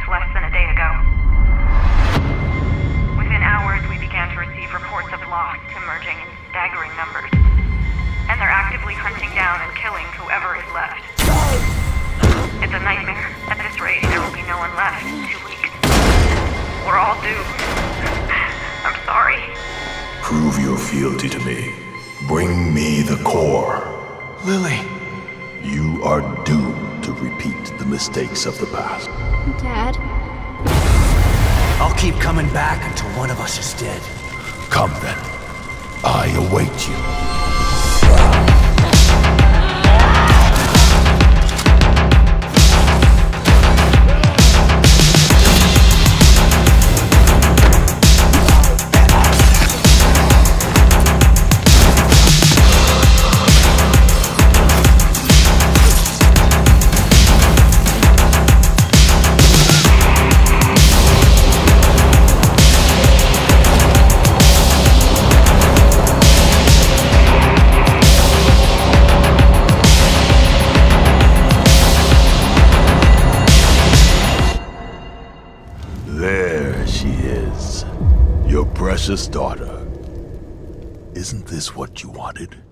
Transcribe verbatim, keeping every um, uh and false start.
less than a day ago. Within hours, we began to receive reports of lost emerging in staggering numbers. And they're actively hunting down and killing whoever is left. It's a nightmare. At this rate, there will be no one left in two weeks. We're all doomed. I'm sorry. Prove your fealty to me. Bring me the core. Lily. You are doomed to repeat the mistakes of the past. Dad? I'll keep coming back until one of us is dead. Come then. I await you. There she is. Your precious daughter. Isn't this what you wanted?